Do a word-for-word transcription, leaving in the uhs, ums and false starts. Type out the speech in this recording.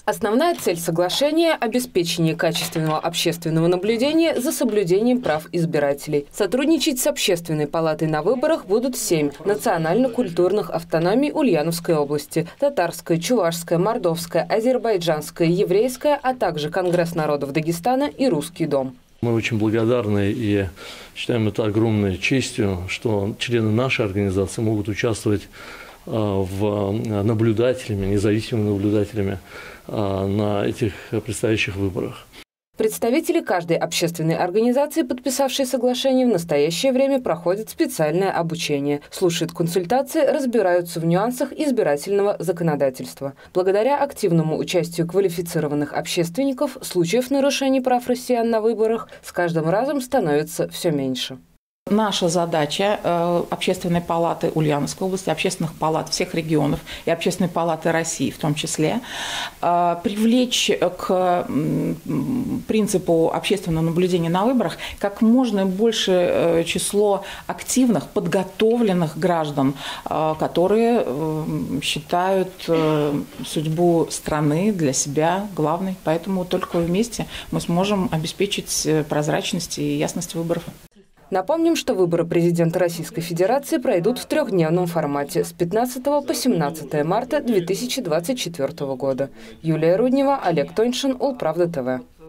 Основная цель соглашения – обеспечение качественного общественного наблюдения за соблюдением прав избирателей. Сотрудничать с Общественной палатой на выборах будут семь национально-культурных автономий Ульяновской области – татарская, чувашская, мордовская, азербайджанская, еврейская, а также Конгресс народов Дагестана и Русский дом. Мы очень благодарны и считаем это огромной честью, что члены нашей организации могут участвовать в наблюдателями, независимыми наблюдателями на этих предстоящих выборах. Представители каждой общественной организации, подписавшей соглашение, в настоящее время проходят специальное обучение, слушают консультации, разбираются в нюансах избирательного законодательства. Благодаря активному участию квалифицированных общественников случаев нарушений прав россиян на выборах с каждым разом становится все меньше. Наша задача э, Общественной палаты Ульяновской области, общественных палат всех регионов и Общественной палаты России в том числе, э, привлечь к э, принципу общественного наблюдения на выборах как можно большее э, число активных, подготовленных граждан, э, которые э, считают э, судьбу страны для себя главной. Поэтому только вместе мы сможем обеспечить прозрачность и ясность выборов. Напомним, что выборы президента Российской Федерации пройдут в трехдневном формате с пятнадцатого по семнадцатое марта две тысячи двадцать четвёртого года. Юлия Руднева, Олег Тоньшин, Улправда ТВ.